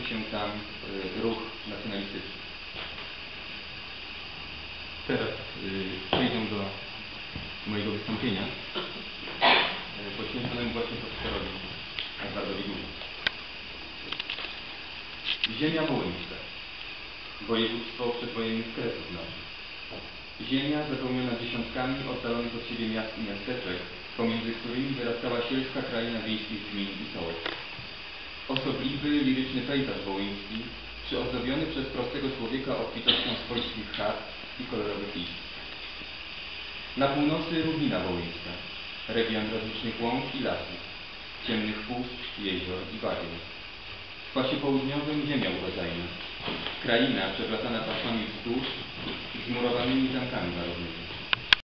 się tam ruch nacjonalistyczny. Teraz przejdę do mojego wystąpienia poświęconemu właśnie profesorowi Edwardowi Górze. Ziemia wołyńska, województwo przedwojennych Kresów naszych. Ziemia zapełniona dziesiątkami oddalonych od siebie miast i miasteczek, pomiędzy którymi wyrastała sielska kraina wiejskich gmin i sołec. Osobliwy, liryczny pejzaż wołyński, przyozdobiony przez prostego człowieka obfitością swojskich chat i kolorowych izb. Na północy równina wołyńska, region rozlicznych łąk i lasów, ciemnych puszcz, jezior i bagien. W pasie południowym ziemia urodzajna, kraina przeplatana pasmami wzgórz z murowanymi zamkami narodowymi.